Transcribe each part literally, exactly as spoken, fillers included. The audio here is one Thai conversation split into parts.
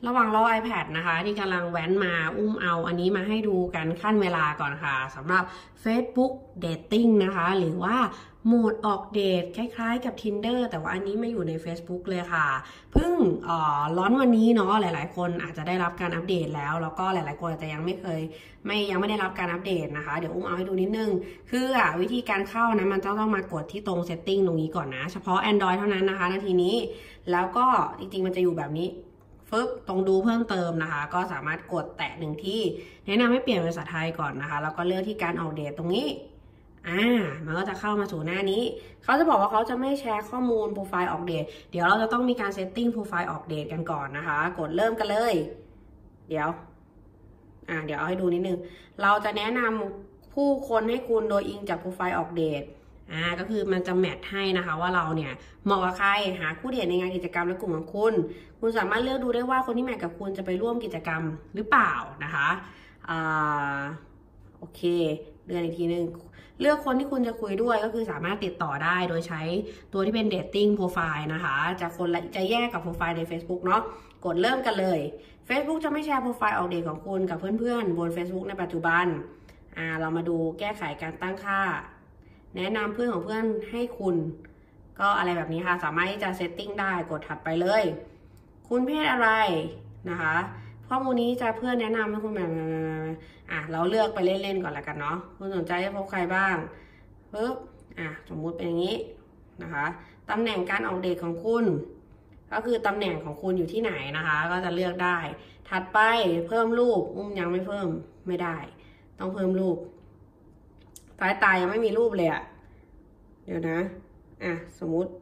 ระหว่างรอ iPad นะคะที่กำลังแว้นมาอุ้มเอาอันนี้มาให้ดูกันขั้นเวลาก่อนค่ะสำหรับ Facebook Dating นะคะหรือว่าโหมดออกเดทคล้ายๆกับ Tinder แต่ว่าอันนี้ไม่อยู่ใน Facebook เลยค่ะเพิ่งเอ่อร้อนวันนี้เนาะหลายๆคนอาจจะได้รับการอัปเดตแล้วแล้วก็หลายๆคนอาจจะยังไม่เคยไม่ยังไม่ได้รับการอัปเดตนะคะเดี๋ยวอุ้มเอาให้ดูนิดนึงคืออ่ะวิธีการเข้านะมันต้องต้องมากดที่ตรง Setting ตรงนี้ก่อนนะเฉพาะ Android เท่านั้นนะคะนาทีนี้แล้วก็จริงๆมันจะอยู่แบบนี้ฟึบตรงดูเพิ่มเติมนะคะก็สามารถกดแตะหนึ่งที่แนะนำให้เปลี่ยนเป็นภาษาไทยก่อนนะคะแล้วก็เลือกที่การออกเดทตรงนี้อ่ามันก็จะเข้ามาสู่หน้านี้เขาจะบอกว่าเขาจะไม่แชร์ข้อมูลโปรไฟล์ออกเดทเดี๋ยวเราจะต้องมีการเซตติ้งโปรไฟล์ออกเดทกันก่อนนะคะกดเริ่มกันเลยเดี๋ยวอ่าเดี๋ยวเอาให้ดูนิดนึงเราจะแนะนำผู้คนให้คุณโดยอิงจากโปรไฟล์ออกเดทอ่าก็คือมันจะแมทให้นะคะว่าเราเนี่ยเหมาะกับใครหาคู่เดทในงานกิจกรรมและกลุ่มของคุณคุณสามารถเลือกดูได้ว่าคนที่แมทกับคุณจะไปร่วมกิจกรรมหรือเปล่านะคะอ่าโอเคเดือนอีกทีนึงเลือกคนที่คุณจะคุยด้วยก็คือสามารถติดต่อได้โดยใช้ตัวที่เป็น dating profile นะคะจะคนละจะแยกกับโปรไฟล์ใน Facebook เนาะกดเริ่มกันเลย Facebook จะไม่แชร์โปรไฟล์ออกเดทของคุณกับเพื่อนๆบน Facebook ในปัจจุบันอ่าเรามาดูแก้ไขการตั้งค่าแนะนำเพื่อนของเพื่อนให้คุณก็อะไรแบบนี้ค่ะสามารถที่จะเซตติ้งได้กดถัดไปเลยคุณเพศอะไรนะคะข้อมูลนี้จะเพื่อนแนะนำให้คุณแบบอ่ะเราเลือกไปเล่นๆก่อนละกันเนาะคุณสนใจจะพบใครบ้างปึ๊บอ่ะสมมุติเป็นอย่างนี้นะคะตำแหน่งการออกเดทของคุณก็คือตำแหน่งของคุณอยู่ที่ไหนนะคะก็จะเลือกได้ถัดไปเพิ่มรูปอุ้มยังไม่เพิ่มไม่ได้ต้องเพิ่มรูปสายตายังไม่มีรูปเลยอะเดี๋ยวนะอ่ะสมมุติ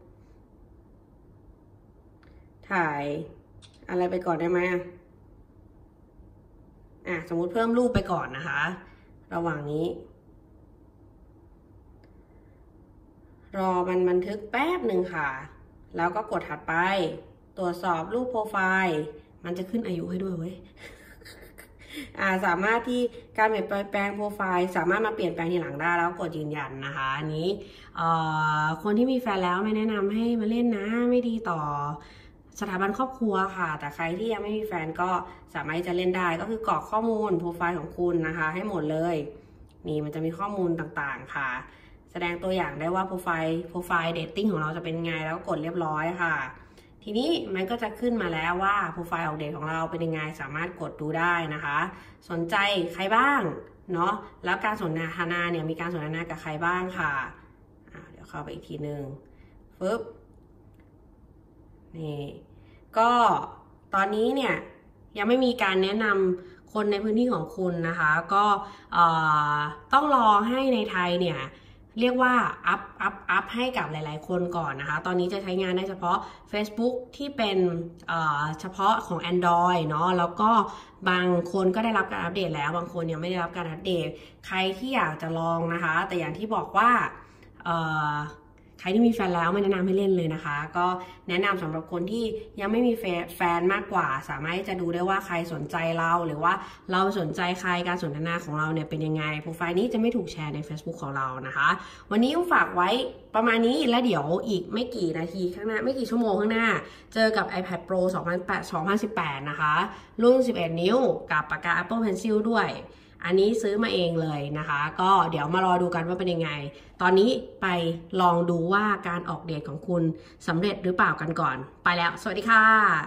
ถ่ายอะไรไปก่อนได้ไหมอ่ะอ่ะสมมุติเพิ่มรูปไปก่อนนะคะระหว่างนี้รอมันบันทึกแป๊บหนึ่งค่ะแล้วก็กดถัดไปตรวจสอบรูปโปรไฟล์มันจะขึ้นอายุให้ด้วยเว้ยอ่าสามารถที่การเปลี่ยนแปลงโปรไฟล์สามารถมาเปลี่ยนแปลงทีหลังได้แล้วกดยืนยันนะคะอันนี้เอ่อคนที่มีแฟนแล้วไม่แนะนำให้มาเล่นนะไม่ดีต่อสถาบันครอบครัวค่ะแต่ใครที่ยังไม่มีแฟนก็สามารถจะเล่นได้ก็คือกรอกข้อมูลโปรไฟล์ของคุณนะคะให้หมดเลยนี่มันจะมีข้อมูลต่างๆค่ะแสดงตัวอย่างได้ว่าโปรไฟล์โปรไฟล์เดทติ้งของเราจะเป็นไงแล้วก็กดเรียบร้อยค่ะทีนี้มันก็จะขึ้นมาแล้วว่าโปรไฟล์ออกเดทของเราเป็นยังไงสามารถกดดูได้นะคะสนใจใครบ้างเนาะแล้วการสนทนาเนี่ยมีการสนทนากับใครบ้างค่ะอ่าเดี๋ยวเข้าไปอีกทีหนึ่งฟึบนี่ก็ตอนนี้เนี่ยยังไม่มีการแนะนำคนในพื้นที่ของคุณนะคะก็ต้องรอให้ในไทยเนี่ยเรียกว่าอัพอัพอัพให้กับหลายๆคนก่อนนะคะตอนนี้จะใช้งานได้เฉพาะ Facebook ที่เป็นเฉพาะของ Android เนาะแล้วก็บางคนก็ได้รับการอัปเดตแล้วบางคนยังไม่ได้รับการอัปเดตใครที่อยากจะลองนะคะแต่อย่างที่บอกว่าใครที่มีแฟนแล้วไม่แนะนำให้เล่นเลยนะคะก็แนะนำสำหรับคนที่ยังไม่มีแฟนมากกว่าสามารถจะดูได้ว่าใครสนใจเราหรือว่าเราสนใจใครการสนทนาของเราเนี่ยเป็นยังไงโปรไฟล์นี้จะไม่ถูกแชร์ใน Facebook ของเรานะคะวันนี้ฝากไว้ประมาณนี้แล้วเดี๋ยวอีกไม่กี่นาทีข้างหน้าไม่กี่ชั่วโมงข้างหน้าเจอกับ iPad Pro สองพันสิบแปดนะคะรุ่นสิบเอ็ดนิ้วกับปากกา Apple Pencil ด้วยอันนี้ซื้อมาเองเลยนะคะก็เดี๋ยวมารอดูกันว่าเป็นยังไงตอนนี้ไปลองดูว่าการออกเดทของคุณสำเร็จหรือเปล่ากันก่อนไปแล้วสวัสดีค่ะ